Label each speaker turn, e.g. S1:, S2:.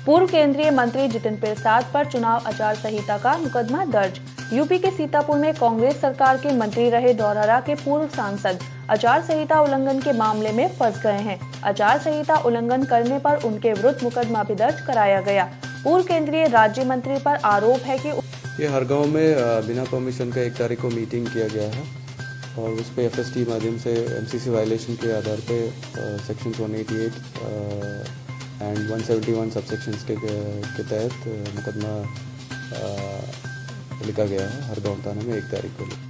S1: पूर्व केंद्रीय मंत्री जितिन प्रसाद पर चुनाव आचार संहिता का मुकदमा दर्ज। यूपी के सीतापुर में कांग्रेस सरकार के मंत्री रहे धौरहरा के पूर्व सांसद आचार संहिता उल्लंघन के मामले में फंस गए हैं। आचार संहिता उल्लंघन करने पर उनके विरुद्ध मुकदमा भी दर्ज कराया गया। पूर्व केंद्रीय राज्य मंत्री पर आरोप है कि
S2: ये हरगांव में बिना परमिशन का 1 तारीख को मीटिंग किया गया है और उस पर FST माध्यम से MCC वायलेशन के आधार पे सेक्शन 188 एंड 171 सबसेक्शंस के तहत मुकदमा लिखा गया है हरगांव थाने में 1 तारीख को।